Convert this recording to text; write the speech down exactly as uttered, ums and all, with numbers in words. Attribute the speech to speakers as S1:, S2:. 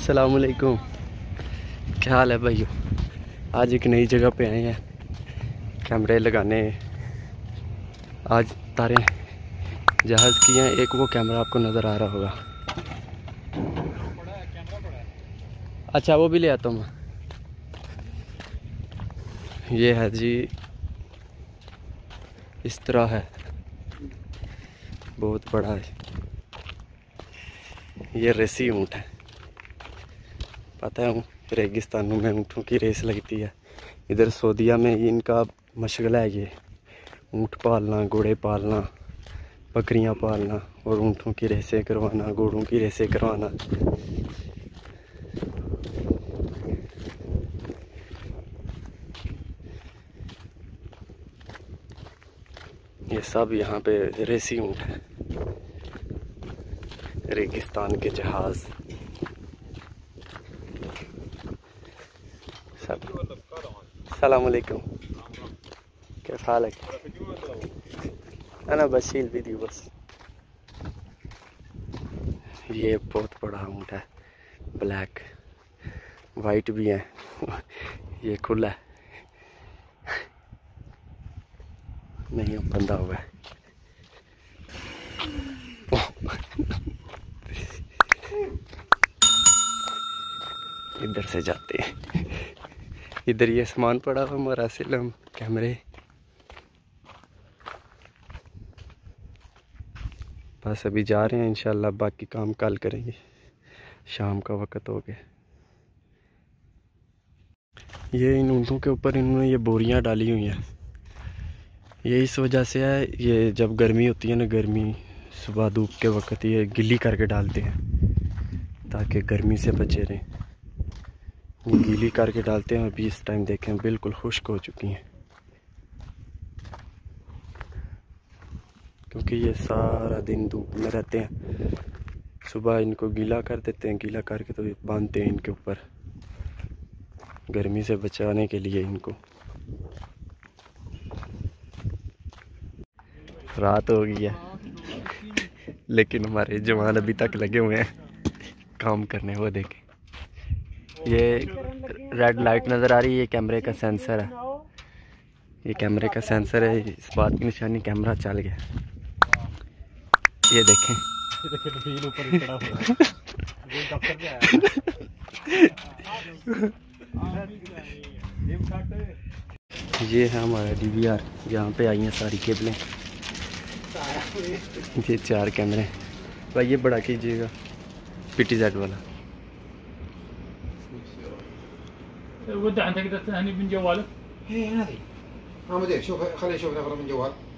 S1: अस्सलामुअलैकुम, क्या हाल है भाइयों। आज एक नई जगह पे आए हैं कैमरे लगाने। आज तारे जहाज़ की हैं। एक वो कैमरा आपको नज़र आ रहा होगा। अच्छा वो भी ले आता हूँ मैं। ये है जी, इस तरह है, बहुत बड़ा है। ये रेसी ऊँट है। पता है, रेगिस्तानों में ऊँटों की रेस लगती है। इधर सऊदीया में इनका मशगला है, ये ऊँट पालना, घोड़े पालना, बकरियां पालना और ऊँटों की रेसें करवाना, घोड़ों की रेसें करवाना। ये सब यहाँ पे रेसी ऊँट है। रेगिस्तान के जहाज़ सब। सलाम अलैकुम, क्या हाल है? अना बशील भी दी बस। ये बहुत बड़ा ऊँट है, ब्लैक वाइट भी है। ये खुला है, नहीं बंधा हुआ है। इधर से जाते हैं। इधर ये सामान पड़ा हुआ हमारा सिलम कैमरे। बस अभी जा रहे हैं, इंशाल्लाह बाकी काम कल करेंगे। शाम का वक्त हो गया। ये इन ऊँटों के ऊपर इन्होंने ये बोरियां डाली हुई हैं। ये इस वजह से है, ये जब गर्मी होती है ना, गर्मी सुबह धूप के वक्त ये गिल्ली करके डालते हैं ताकि गर्मी से बचे रहें। ये गीली करके डालते हैं। अभी इस टाइम देखें बिल्कुल खुश्क हो चुकी हैं, क्योंकि ये सारा दिन धूप में रहते हैं। सुबह इनको गीला कर देते हैं, गीला करके तो बांधते हैं इनके ऊपर, गर्मी से बचाने के लिए इनको। रात हो गई है लेकिन हमारे जवान अभी तक लगे हुए हैं काम करने। वो देखें, ये रेड लाइट नज़र आ रही है, ये कैमरे का सेंसर है। ये कैमरे का सेंसर है, इस बात की निशानी कैमरा चल गया। ये देखें, ये है हमारा डी वी आर, यहाँ पे आई हैं सारी केबलें। ये चार कैमरे। भाई ये बड़ा कीजिएगा, पी टी जेड वाला।
S2: ودي عندك ثاني من جوالك؟
S3: هي هذه. ما مدير شوف، خليه يشوف نفر من جوال.